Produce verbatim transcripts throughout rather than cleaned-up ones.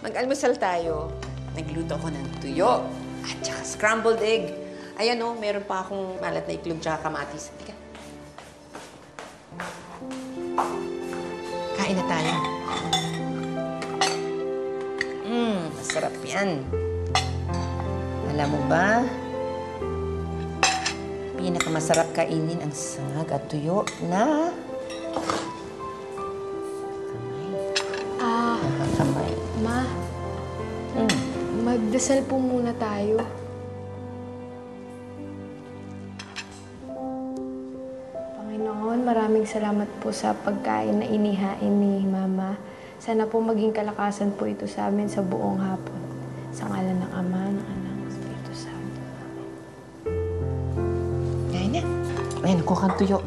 Mag-almusal tayo. Nagluto ako ng tuyo at saka scrambled egg. Ayan o, meron pa akong malat na itlog tsaka kamatis. Tika. Kain na tayo. Mmm, masarap yan. Alam mo ba, pinakamasarap kainin ang sangag at tuyo na kamay. Ah, Nakakamay. Ma, Hmm. magdasal po muna tayo. Panginoon, maraming salamat po sa pagkain na inihain ni Mama. Sana po maging kalakasan po ito sa amin sa buong hapon. Sa ngalan ng Ama, ng Anak, ng Espiritu Santo. Amen. Kain na. Ayan, kuha kang tuyo.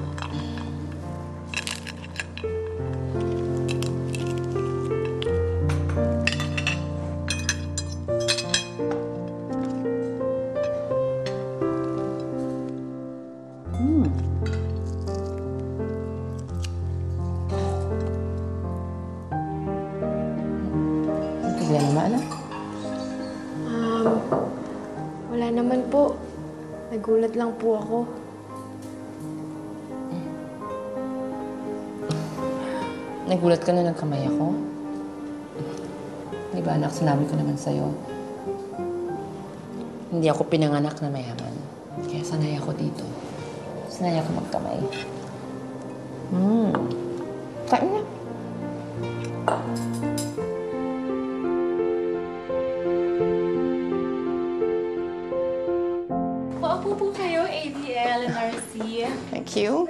Hmm. Ang problema ba, anak? Um, wala naman po. Nagulat lang po ako. Nagulat ka na nagkamay ako? Di ba, anak, sinabi ko naman sa'yo, hindi ako pinanganak na mayaman. Kaya sanay ako dito. Sanay ako magkamay. Hmm. Kain na. Paupo po kayo, A B L and R C. Thank you.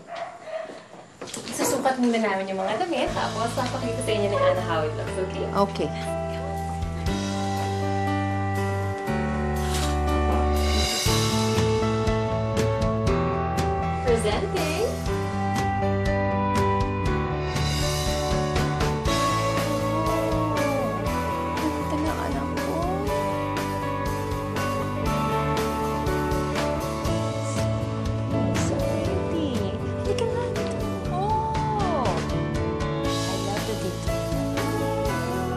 Susukat muna namin yung mga damit, tapos papakita sa inyo ni Anna how it looks, okay? Okay. Presenting. Ganda na anak ko. So pretty. Halika nga dito. Oh! I love the detail.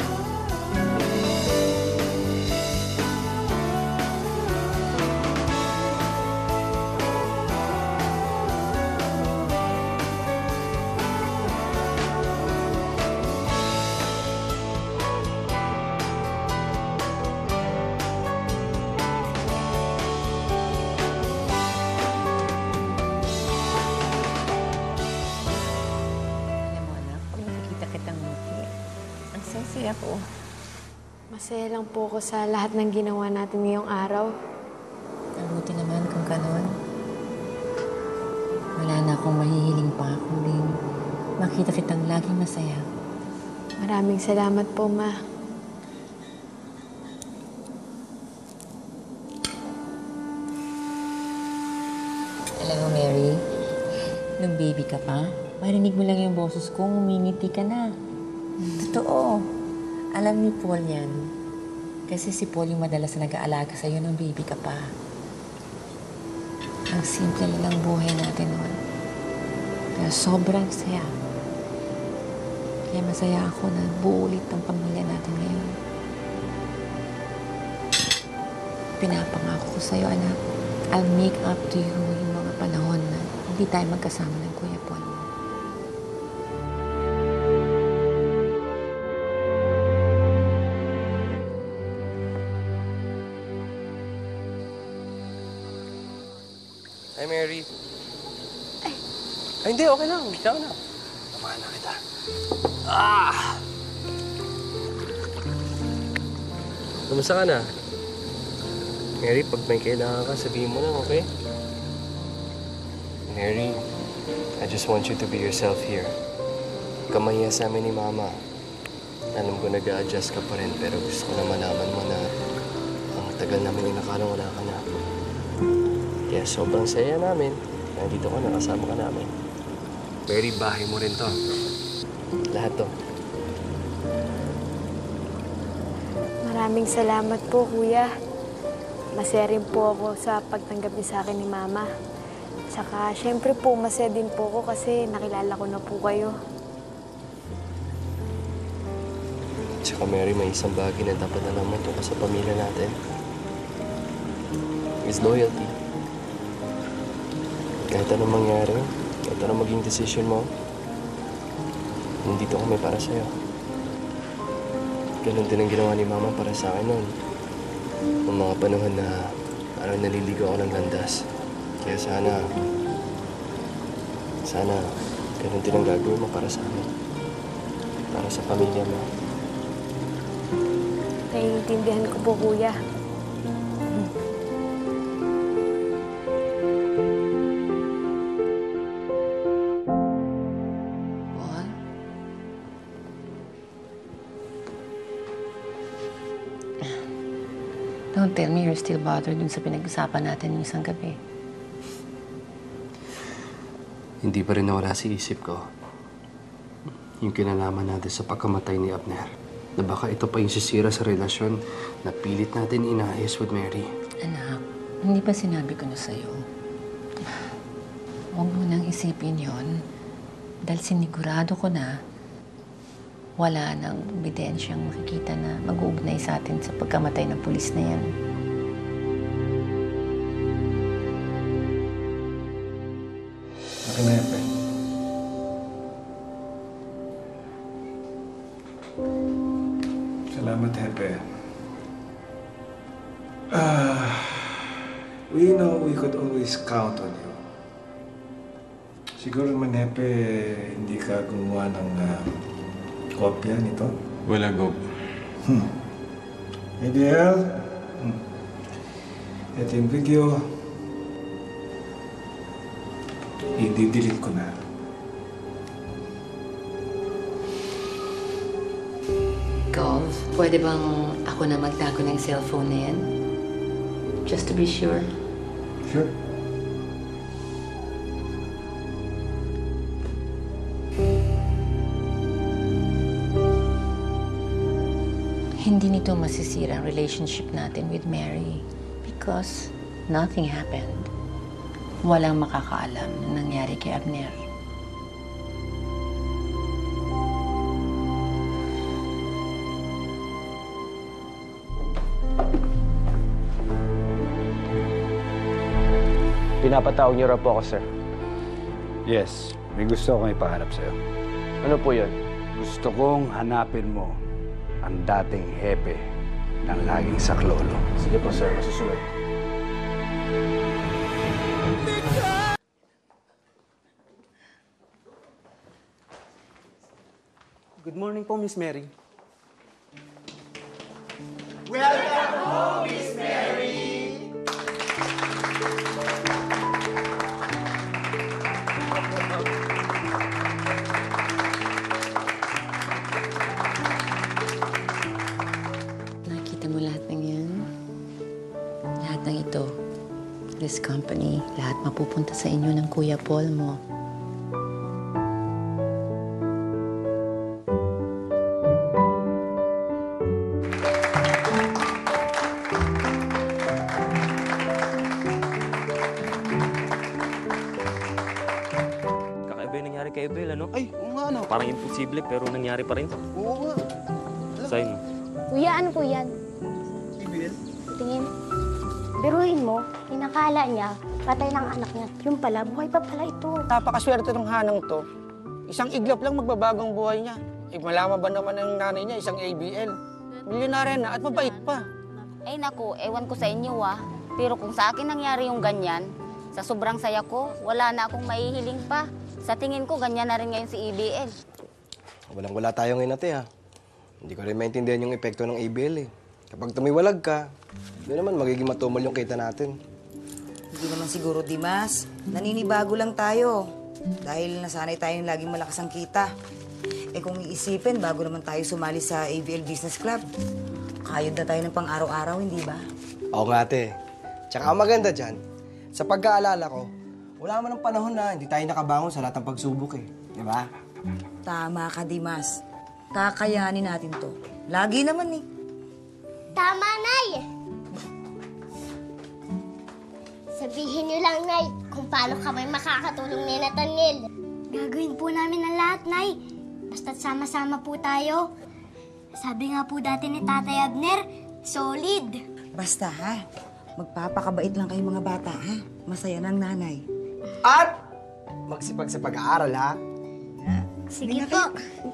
Alam mo anak, kung nakikita kitang muti, ang saya ko. Masaya lang po ako sa lahat ng ginawa natin ngayong araw. Ang buti naman kung gano'n. Wala na akong mahihiling pa kundi makita kitang laging masaya. Maraming salamat po, Ma. Alam mo, Mary, nung baby ka pa, marinig mo lang yung boses ko, umingiti ka na. Totoo. Alam ni Paul yan. Kasi si Paul yung madalas na nag-aalaga sa'yo nung baby ka pa. Ang simple lang ng buhay natin noon. Kaya sobrang saya. Kaya masaya ako na buo ulit ang pamilya natin ngayon. Pinapangako ko sa'yo, anak. I'll make up to you yung mga panahon na hindi tayo magkasama ng Kuya Paul mo. Hi, Mary. Ay. Ay, hindi. Okay lang. Ikaw na. Tamahan na kita. Ah! Kamusta ka na? Mary, pag may kailangan ka, sabihin mo lang, okay? Mary, I just want you to be yourself here. Huwag ka mahiya sa amin ni Mama. Alam ko nag-a-adjust ka pa rin, pero gusto ko na malaman mo na ang tagal namin inakalang wala ka na. Kaya sobrang saya namin. Nandito ka, nakasama ka namin. Mary, bahay mo rin to. Lahat to. Maraming salamat po, Kuya. Masaya rin po ako sa pagtanggap niyo sa akin ni Mama. Saka, syempre po, masaya din po ako kasi nakilala ko na po kayo. Tsaka Mary, may isang bagay na dapat alam mo tungkol sa pamilya natin. It's loyalty. Kahit anong mangyari, kahit anong maging decision mo, nandito kami para sa'yo. Ganun din ang ginawa ni Mama para sa akin noon. Noong mga panahon na parang naliligaw ako ng landas. Kaya sana, sana, ganun din ang gagawin mo para sa amin. Para sa pamilya mo. Naiintindihan ko po, Kuya. Paul? Don't tell me you're still bothered dun sa pinag-usapan natin yung isang gabi. Hindi pa rin nawala sa isip ko yung kinalaman natin sa pagkamatay ni Abner. Na baka ito pa yung sisira sa relasyon na pilit natin inaayos with Mary. Anak, hindi ba sinabi ko na sa'yo? Huwag mo nang isipin yon dahil sinigurado ko na wala nang ebidensyang makikita na mag-uugnay sa atin sa pagkamatay ng pulis na yan. Akin na yan, Pen. Salamat, Hepe. Ah, we know we could always count on you. Siguro naman, Hepe, hindi ka gumawa ng uh, kopya nito. Wala, Gob. Hmm. Ideal. Hmm. Ito yung video. I-delete ko na. Golf, pwede bang ako na magtago ng cellphone na yan? Just to be sure. Sure. Hindi nito masisira ang relationship natin with Mary because nothing happened. Walang makakaalam na nangyari kay Abner. Pinapatawag niyo raw po ako, sir. Yes, may gusto akong ipahanap sa'yo. Ano po yun? Gusto kong hanapin mo ang dating hepe ng Laging Saklolo. Sige po, sir. Masusunod. Good morning po, Miss Mary. Nakita mo lahat ng yan? Lahat ng ito. This company, lahat mapupunta sa inyo ng Kuya Paul mo. Kakaiba yung nangyari kay Abel, ano? Ay, oo nga, ano? Parang imposible, pero nangyari pa rin. Oo nga. Sign. Kuya, ano po yan? Ibel? Tingin. Biruin mo, inakala niya, patay ng anak niya. Yung pala, buhay pa pala ito. Napakaswerte ng hanang to. Isang iglap lang magbabagong buhay niya. Eh, malaman ba naman ng nanay niya, isang A B L. Milyonarya na at mabait pa. Ay naku, ewan ko sa inyo ah. Pero kung sa akin nangyari yung ganyan, sa sobrang saya ko, wala na akong maihiling pa. Sa tingin ko, ganyan na rin ngayon si A B L. Walang-wala tayo ngayon ate ha. Hindi ko rin maintindihan yung epekto ng A B L eh. Kapag tumiwalag ka, hindi naman magiging matumal yung kita natin. Hindi naman siguro, Dimas. Naninibago lang tayo. Dahil nasanay tayong laging malakas ang kita. Eh kung iisipin, bago naman tayo sumali sa A B L Business Club, kayod na tayo ng pang-araw-araw, hindi ba? Oo nga ate. Tsaka ang maganda dyan, sa pagkaalala ko, wala man ng panahon na hindi tayo nakabangon sa lahat ng pagsubok eh. Di ba? Tama ka, Dimas. Kakayanin natin to. Lagi naman eh. Tama, Nay! Sabihin niyo lang, Nay, kung paano kami makakatulong ni Nathaniel. Gagawin po namin ang lahat, Nay. Basta't sama-sama po tayo. Sabi nga po dati ni Tatay Abner, solid. Basta ha, magpapakabait lang kayo mga bata ha. Masaya ng nanay. At magsipag sa pag-aaral, ha? Sige po.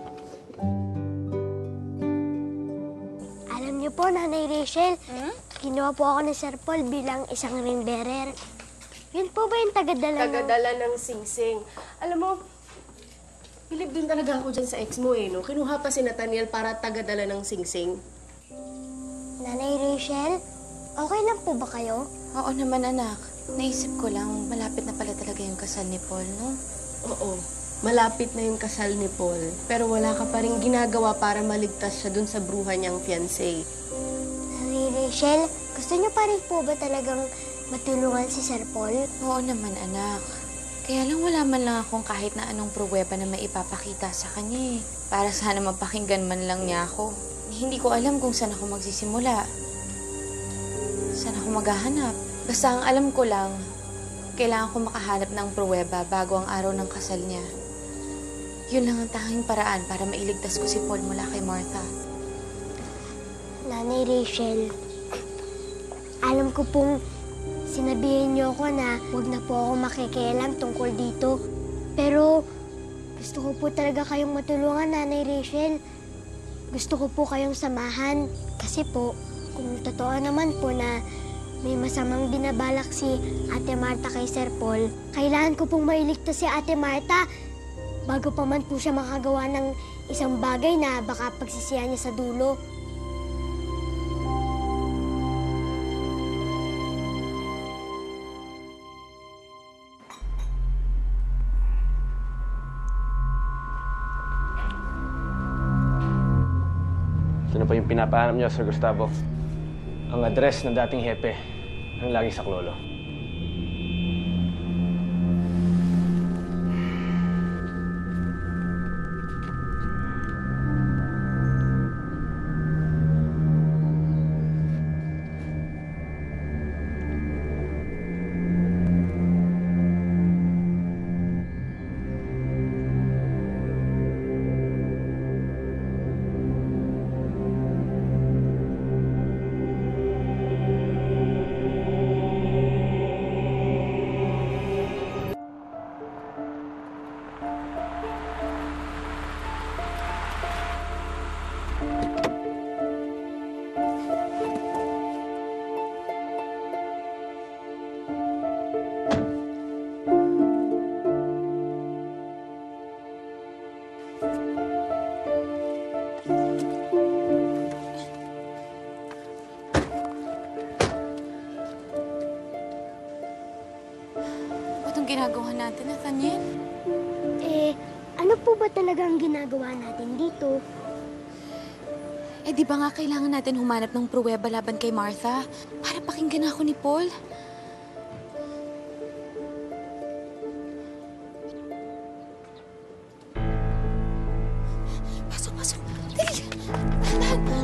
Alam niyo po, Nanay Rachel, hmm? Ginawa po ako ni Sir Paul bilang isang ring bearer. Yun po ba yung tagadala ng... Tagadala ng singsing. Alam mo, bilib din talaga ako dyan sa ex mo eh, no? Kinuha pa si Nathaniel para tagadala ng singsing. Nanay Rachel, okay lang po ba kayo? Oo naman, anak. Naisip ko lang, malapit na pala talaga yung kasal ni Paul, no? Oo. Malapit na yung kasal ni Paul, pero wala ka pa rin ginagawa para maligtas siya dun sa bruha niyang fiancé. Nanay Rachel, gusto niyo pa rin po ba talagang matulungan si Sir Paul? Oo naman, anak. Kaya lang wala man lang akong kahit na anong pruweba na may ipapakita sa kanya eh. Para sana mapakinggan man lang niya ako. Hindi ko alam kung saan ako magsisimula. Saan ako maghahanap. Basta ang alam ko lang, kailangan ko makahanap ng pruweba bago ang araw ng kasal niya. Yun lang ang tanging paraan para mailigtas ko si Paul mula kay Martha. Nanay Rachel, alam ko pong sinabihin niyo ako na huwag na po ako makikialam tungkol dito. Pero gusto ko po talaga kayong matulungan, Nanay Rachel. Gusto ko po kayong samahan. Kasi po, kung totoo naman po na may masamang binabalak si Ate Martha kay Sir Paul, kailangan ko pong mailigtas si Ate Martha bago pa man po siya makagawa ng isang bagay na baka pagsisihan niya sa dulo. Ito na po yung pinapahanap niyo, Sir Gustavo. Ang address ng dating hepe ng Laging Saklolo. Ginagawa natin, Nathaniel? Eh, ano po ba talaga ang ginagawa natin dito? Eh, di ba nga kailangan natin humanap ng pruweba laban kay Martha para pakinggan ako ni Paul? Pasok, pasok. Dali! Dahan!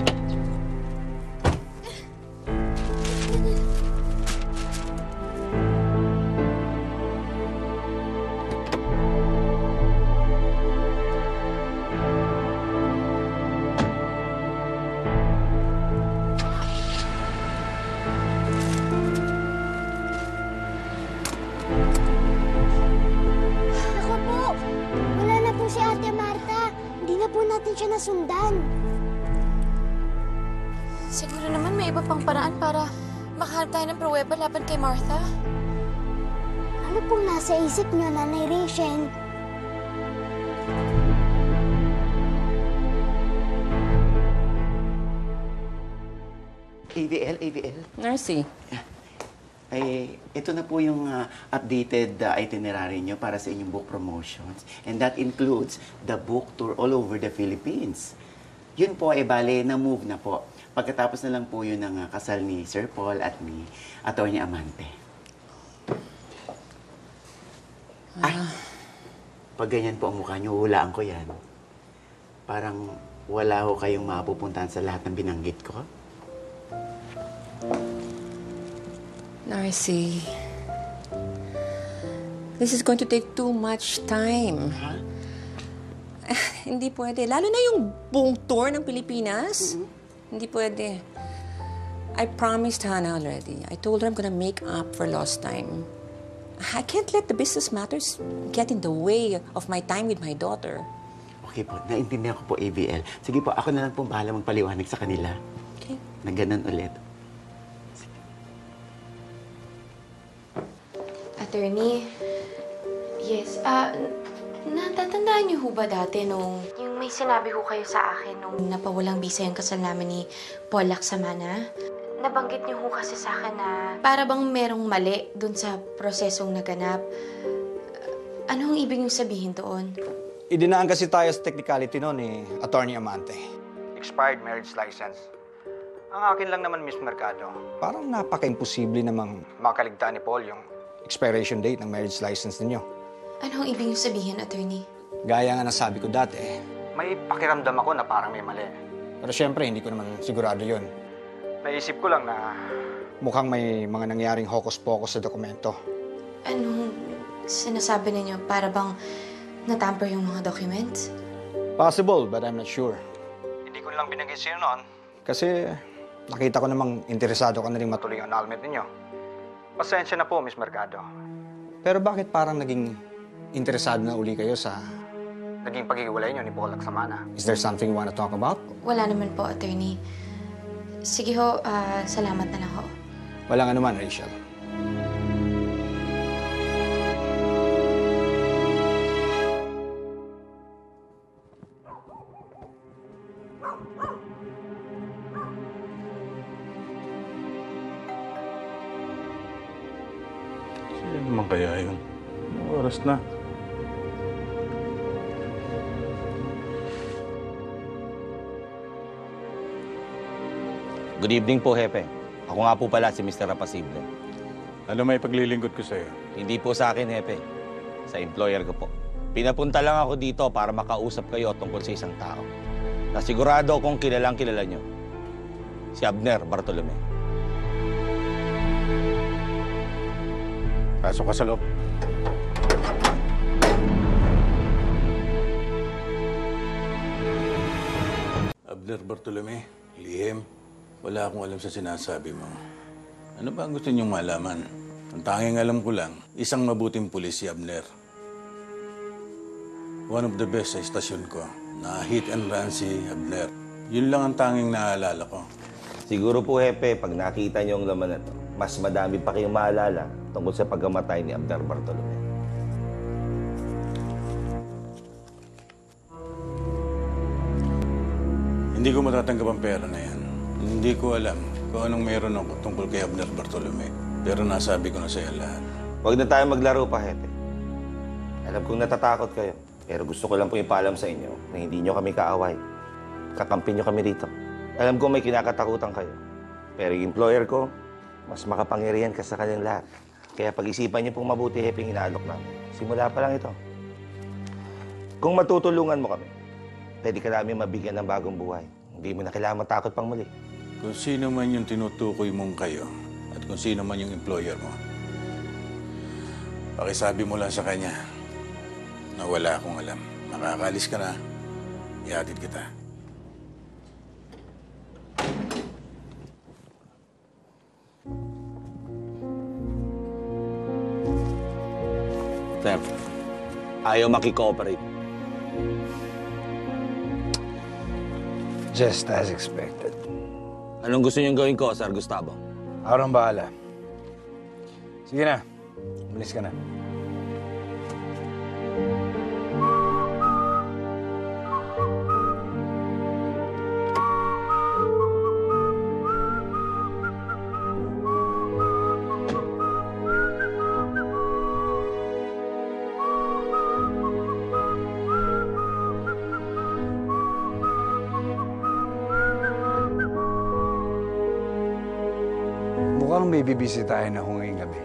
Siya nasundan. Siguro naman may iba pang paraan para makahanap tayo ng pruweba laban kay Martha. Ano pong nasa isip niyo, Nanay Rachel? A B L, A B L. Narcy. Ay, ito na po yung uh, updated uh, itinerary nyo para sa inyong book promotions. And that includes the book tour all over the Philippines. Yun po, eh, bale, na-move na po. Pagkatapos na lang po yun ng uh, kasal ni Sir Paul at ni Atty. Amante. Ah. Ay, pag ganyan po ang mukha nyo, hulaan ko yan. Parang wala ho kayong mapupuntahan sa lahat ng binanggit ko. Narcy, this is going to take too much time. Huh? Hindi pwede. Lalo na yung buong tour ng Pilipinas. Mm-hmm. Hindi pwede. I promised Hannah already. I told her I'm gonna make up for lost time. I can't let the business matters get in the way of my time with my daughter. Okay po, naintindihan ko po, A B L. Sige po, ako na lang po bahala magpaliwanag sa kanila. Okay. Na ganun ulit. Attorney, yes, ah, natatandaan niyo ho ba dati nung yung may sinabi ho kayo sa akin nung napawalang bisa yung kasal namin ni Paul Laksamana? Nabanggit niyo ho kasi sa akin na para bang merong mali dun sa prosesong naganap. Ano ang ibig niyong sabihin doon? Idinaan kasi tayo sa technicality noon ni Attorney Amante. Expired marriage license. Ang akin lang naman, Miss Mercado, parang napaka-imposible namang makaligtaan ni Paul yung expiration date ng marriage license ninyo. Ano ang ibig niyong sabihin, Attorney? Gaya nga nasabi ko dati, may pakiramdam ako na parang may mali. Pero syempre, hindi ko naman sigurado yun. Naisip ko lang na mukhang may mga nangyaring hocus-pocus sa dokumento. Anong sinasabi ninyo? Para bang natamper yung mga documents? Possible, but I'm not sure. Hindi ko lang binigay sa'yo noon. Kasi nakita ko namang interesado ka na rin matuloy ang annulment ninyo. Pasensya na po, Miss Mercado. Pero bakit parang naging interesado na uli kayo sa naging paghiwalay niyo ni Paul Laksamana? Is there something you want to talk about? Wala naman po, Attorney. Sige ho, ah, salamat na lang ho. Walang anuman, Rachel. Sino naman kaya yun? Anong oras na? Good evening po, Hepe. Ako nga po pala si Mister Apasible. Ano may paglilingkod ko sa'yo? Hindi po sa akin, Hepe. Sa employer ko po. Pinapunta lang ako dito para makausap kayo tungkol sa isang tao. Nasigurado akong kilalang kilala nyo. Si Abner Bartolome. Pasok ka sa loob. Abner Bartolome, lihim. Wala akong alam sa sinasabi mo. Ano ba ang gusto niyong malaman? Ang tanging alam ko lang, isang mabuting pulis si Abner. One of the best sa istasyon ko. Na-hit and run si Abner. Yun lang ang tanging naaalala ko. Siguro po, Hepe, pag nakita niyo ang laman na to, mas madami pa kayong maalala tungkol sa pagkamatay ni Abner Bartolome. Hindi ko matatanggap ang pera na yan. Hindi ko alam kung anong meron ako tungkol kay Abner Bartolome. Pero nasabi ko na sa'yo lahat. Huwag na tayo maglaro pa, Hepe. Alam kong natatakot kayo. Pero gusto ko lang po ipaalam sa inyo na hindi nyo kami kaaway. Kakampi nyo kami rito. Alam ko may kinakatakutan kayo. Pero yung employer ko, mas makapangyarihan ka sa kanyang lahat. Kaya pag-isipan nyo pong mabuti, Hepe, inaalok namin. Simula pa lang ito. Kung matutulungan mo kami, pwede ka namin mabigyan ng bagong buhay. Hindi mo na kailangan matakot pang muli. Kung sino man yung tinutukoy mong kayo at kung sino man yung employer mo, pakisabi mo lang sa kanya na wala akong alam. Makakalis ka na, ihatid kita. Sir, ayaw makikooperate. Just as expected. Anong gusto niyong gawin ko, Sir Gustavo? Ako nang bahala. Sige na. Umalis ka na. Mukhang may bibisitahin ako ngayong gabi.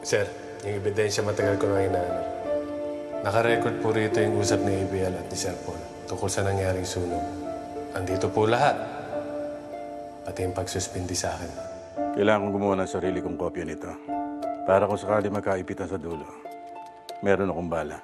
Sir, yung ebidensya matagal ko na hinahanap. Nakarecord po rito yung usap ni A B L at ni Sir Paul tungkol sa nangyaring sunog. Andito po lahat. Pati yung pagsuspindi sa akin. Kailangan kong gumawa ng sarili kong kopya nito. Para kung sakali magkaipitan sa dulo, meron akong bala.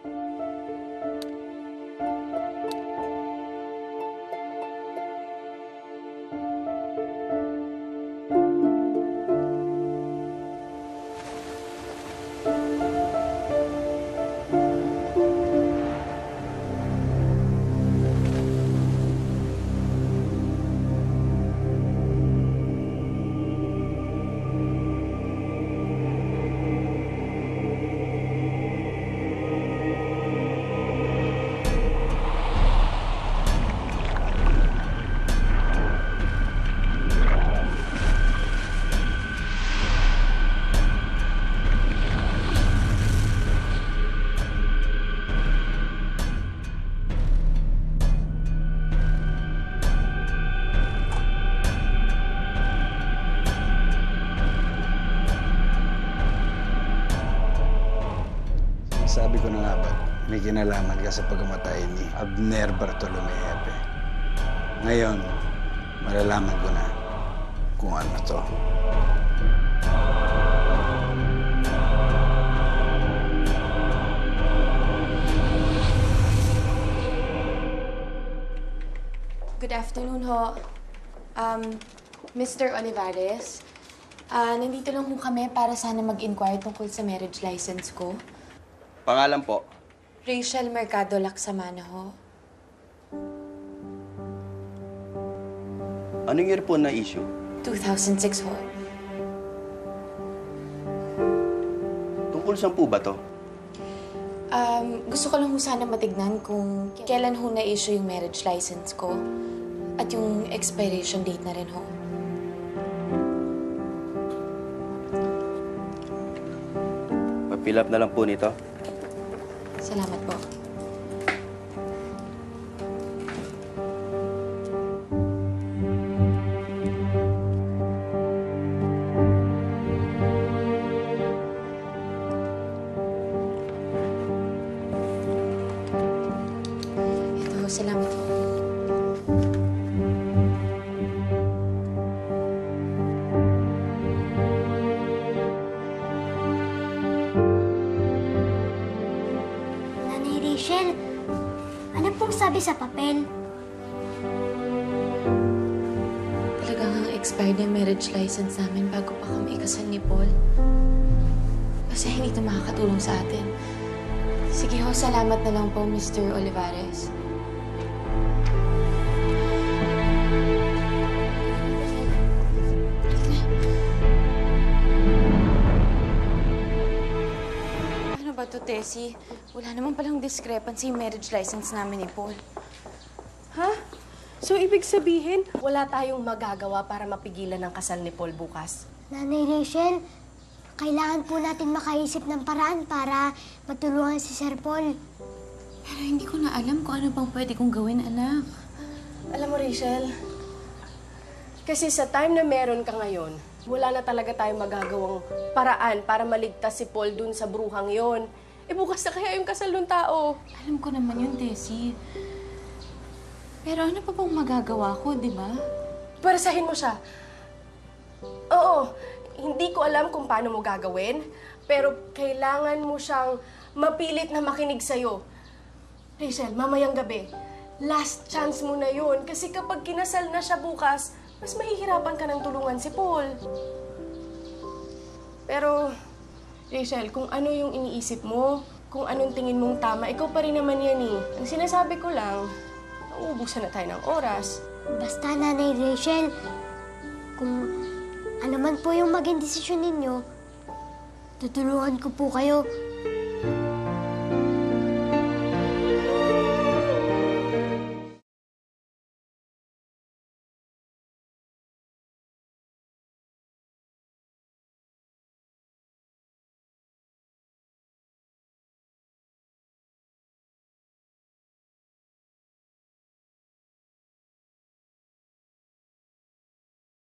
Sabi ko na nga ba, may kinalaman ka sa pagkamatay ni Abner Bartolome Hepe. Ngayon, malalaman ko na kung ano to. Good afternoon ho. Um, Mister Olivares, ah, nandito lang ho kami para sana mag-inquire tungkol sa marriage license ko. Pangalan po? Rachel Mercado Laksamana ho. Anong year po na issue? two thousand six ho. Tungkol saan po ba to? Um, gusto ko lang ho sana matignan kung kailan ho na-issue yung marriage license ko at yung expiration date na rin ho. Pa-fill up na lang po nito. Salamat po. Ito, salamat po. Rachel, ano pong sabi sa papel? Talagang ang expired yung marriage license namin bago pa kami ikasal ni Paul. Kasi hindi ito makakatulong sa atin. Sige ho, salamat na lang po, Mister Olivares. Ano ba to, Tessie? Wala naman palang discrepancy yung marriage license namin ni Paul. Ha? So, ibig sabihin, wala tayong magagawa para mapigilan ang kasal ni Paul bukas? Nanay Rachel, kailangan po natin makaisip ng paraan para matulungan si Sir Paul. Pero hindi ko na alam kung ano pang pwede kong gawin, anak. Alam mo, Rachel, kasi sa time na meron ka ngayon, wala na talaga tayong magagawang paraan para maligtas si Paul dun sa bruhang yon. Eh, bukas na kaya yung kasal ng tao. Alam ko naman yun, Tessie. Pero ano pa bang magagawa ko, di ba? Pwersahin mo siya. Oo, hindi ko alam kung paano mo gagawin, pero kailangan mo siyang mapilit na makinig sa'yo. Rachel, mamayang gabi, last chance mo na yun. Kasi kapag kinasal na siya bukas, mas mahihirapan ka ng tulungan si Paul. Pero, Rachel, kung ano yung iniisip mo, kung anong tingin mong tama, ikaw pa rin naman yan eh. Ang sinasabi ko lang, nauubusan na tayo ng oras. Basta, Nanay Rachel, kung ano man po yung maging desisyon ninyo, tutulungan ko po kayo